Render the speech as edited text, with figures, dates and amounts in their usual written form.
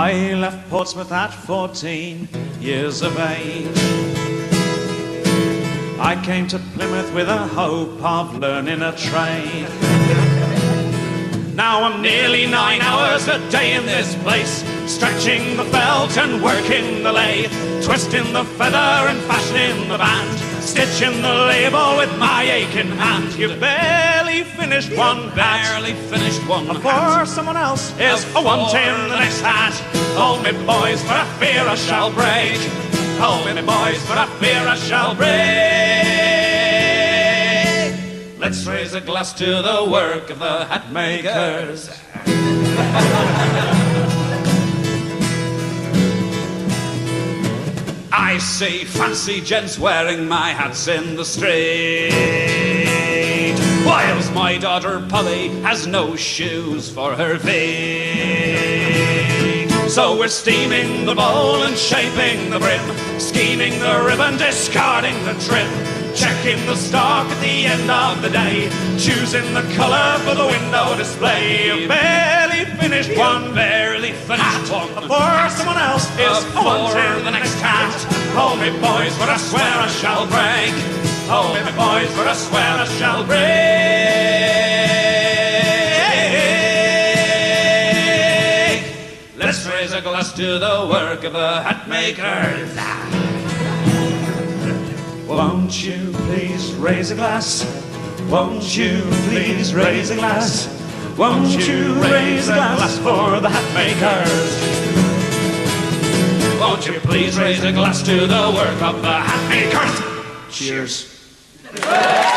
I left Portsmouth at 14 years of age. I came to Plymouth with a hope of learning a trade. Now I'm nearly 9 hours a day in this place, stretching the felt and working the lathe, twisting the feather and fashioning the band, stitching the label with my aching hand. You've barely finished one, barely finished one. Before someone else is wanting the next hat. Hold me, boys, for I fear I shall break. Hold me, boys, for I fear I shall break. Let's raise a glass to the work of the Hatmakers. I see fancy gents wearing my hats in the street, whilst my daughter Polly has no shoes for her feet. So we're steaming the bowl and shaping the brim, scheming the ribbon, discarding the trim, checking the stock at the end of the day, choosing the colour for the window display. Barely finished one, barely finished one, before someone else is wanting the next hat. Hold me, boys, for I swear I shall break. Hold me, boys, for I swear I shall break. Let's raise a glass to the work of the Hatmakers. Won't you please raise a glass? Won't you please raise a glass? Won't you raise a glass for the Hatmakers? Won't you please raise a glass to the work of the Hatmakers? Cheers.